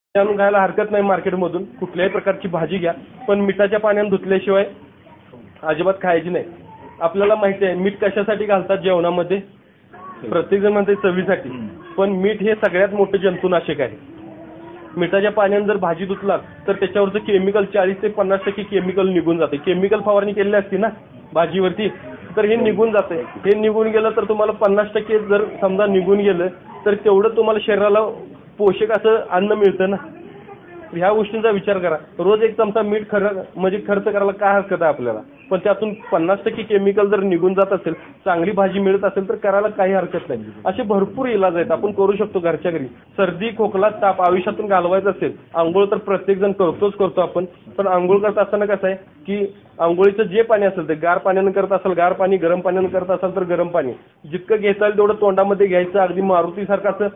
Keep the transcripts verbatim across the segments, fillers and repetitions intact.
आणून घ्यायला हरकत नाही मार्केटमधून, कुठल्याही प्रकारची भाजी घ्या, पण मिठाच्या पाण्याने धुतल्याशिवाय अजिबात खायची नाही. आपल्याला माहिती आहे मीठ कशासाठी घालतात जेवणामध्ये, प्रत्येकजण म्हणते चवीसाठी, पण मीठ हे सगळ्यात मोठं जंतुनाशक आहे. मिठाच्या पाण्याने जर भाजी धुतलात तर त्याच्यावरचं केमिकल चाळीस ते पन्नास टक्के केमिकल निघून जाते. केमिकल फवारणी केलेली असते ना भाजीवरती, तर हे निघून जाते. हे निघून गेलं तर तुम्हाला पन्नास टक्के जर समजा निघून गेलं तर तेवढं तुम्हाला शरीराला पोषक असं अन्न मिळतं ना. ह्या गोष्टींचा विचार करा. रोज एक चमचा मीठ खरं म्हणजे खर्च करायला काय हरकत आहे आपल्याला, पण त्यातून पन्नास टक्के केमिकल जर निघून जात असेल, चांगली भाजी मिळत असेल तर करायला काही हरकत नाही. असे भरपूर इलाज आहेत आपण करू शकतो घरच्या घरी. सर्दी खोकला ताप आयुष्यातून घालवायचं असेल, आंघोळ तर प्रत्येक जण करतोच करतो आपण, पण आंघोळ करत असताना कसं आहे की आंघोळीचं जे पाणी असेल ते गार पाण्यानं करत असाल गार पाणी, गरम पाण्यानं करत असाल तर गरम पाणी, जितकं घेता येईल तेवढं तोंडामध्ये घ्यायचं, अगदी मारुतीसारखं असं,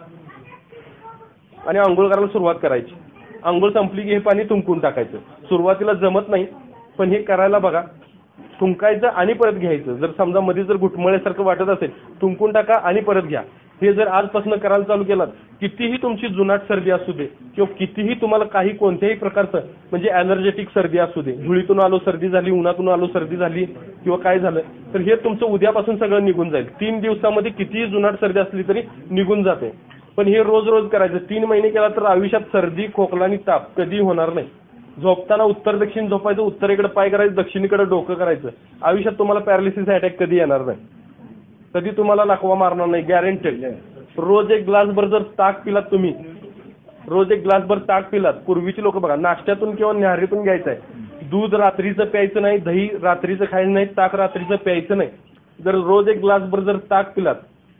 आणि आंघोळ करायला सुरुवात करायची. आंघोळ संपली की हे पाणी तुंकून टाकायचं. सुरुवातीला जमत नाही, पण हे करायला बघा. तुंकायचं आणि परत घ्यायचं. जर समजा मध्ये जर घुटमळ्यासारखं वाटत असेल, तुंकून टाका आणि परत घ्या. हे जर आजपासून करायला चालू केलात, कितीही तुमची जुनाट सर्दी असू दे किंवा कितीही तुम्हाला काही कोणत्याही प्रकारचं म्हणजे एनर्जेटिक सर्दी असू दे, धुळीतून आलो सर्दी झाली, उन्हातून आलो सर्दी झाली किंवा काय झालं, तर हे तुमचं उद्यापासून सगळं निघून जाईल. तीन दिवसामध्ये कितीही जुनाट सर्दी असली तरी निघून जाते. पण हे रोज रोज करायचं. तीन महिने केला तर आयुष्यात सर्दी खोकला आणि ताप कधी होणार नाही. झोपताना उत्तर दक्षिण झोपायचं, उत्तरेकडे पाय करायचं, दक्षिणेकडे डोकं करायचं. आयुष्यात तुम्हाला पॅरालिसिस अटॅक कधी येणार नाही, कधी तुम्हाला लकवा मारणार नाही, गॅरंटेड. रोज एक ग्लासभर जर ताक पिलात तुम्ही, रोज एक ग्लासभर ताक पिलात. पूर्वीची लोक बघा नाश्त्यातून किंवा न्याहारीतून घ्यायचं आहे. दूध रात्रीचं प्यायचं नाही, दही रात्रीचं खायचं नाही, ताक रात्रीचं प्यायचं नाही. जर रोज एक ग्लासभर जर ताक पिलात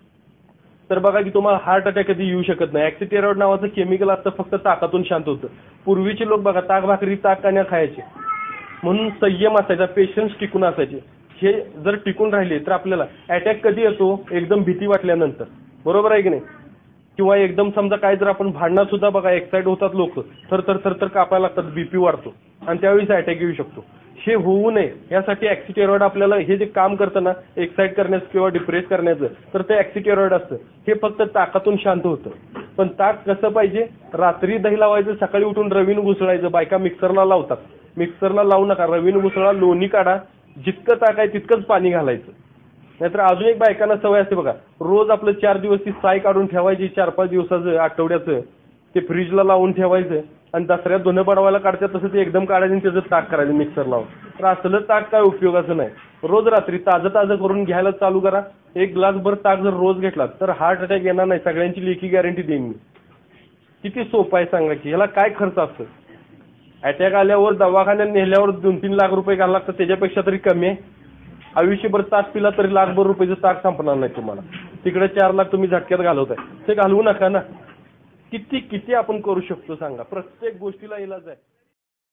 तर बघा की तुम्हाला हार्ट अटॅक कधी येऊ शकत नाही. ॲक्सिटेरॉइड नावाचं केमिकल असतं, फक्त ताकातून शांत होतं. पूर्वीचे लोक बघा ताक भाकरी ताक कान्या खायचे, म्हणून संयम असायचा, पेशन्स टिकून असायचे. हे जर टिकून राहिले तर आपल्याला अटॅक कधी येतो, एकदम भीती वाटल्यानंतर, बरोबर आहे की नाही, किंवा एकदम समजा काय जर आपण भांडणात सुद्धा बघा एक्साइट होतात लोक, थर थर थर थर कापायला लागतात, बीपी वाढतो आणि त्यावेळेस अटॅक येऊ शकतो. हे होऊ नये यासाठी ॲक्सिटेरॉइड आपल्याला हे जे काम करतं ना एक्साइट करण्याचं किंवा डिप्रेस करण्याचं, तर ते ॲक्सिटेरॉइड असतं. हे फक्त ताकातून शांत होतं. पण ताक कसं पाहिजे, रात्री दही लावायचं, सकाळी उठून रवीनं घुसळायचं. बायका मिक्सरला लावतात, मिक्सरला लावू नका, रवीनं घुसळा, लोणी काढा, जितकं ताक आहे तितकंच पाणी घालायचं. नाहीतर अजून एक बायकांना सवय असते बघा, रोज आपलं चार दिवस ती साय काढून ठेवायची, चार पाच दिवसाचं आठवड्याचं, ते फ्रीजला लावून ठेवायचं आणि दसऱ्यात धुणं बडवायला काढतात तसं ते एकदम काढायचं आणि त्याचं ताक करायचं मिक्सर लावून. तर असलं ताक काय उपयोगाचं नाही. रोज रात्री ताजं ताजं करून घ्यायला चालू करा. एक ग्लासभर ताक जर रोज घेतला तर हार्ट अटॅक येणार नाही. सगळ्यांची लेखी गॅरंटी देईन मी. किती सोपं आहे सांगा की, ह्याला काय खर्च असतं. अटॅक आल्यावर दवाखान्यात नेल्यावर दोन तीन लाख रुपये घालावं लागतं, त्याच्यापेक्षा तरी कमी आहे. आयुष्यभर ताक पिला तरी लाखभर रुपयाचं ताक संपणार नाही तुम्हाला. तिकडे चार लाख तुम्ही झटक्यात घालवताय, ते घालवू नका ना. किती किती आपण करू शकतो सांगा. प्रत्येक गोष्टीला इलाज आहे.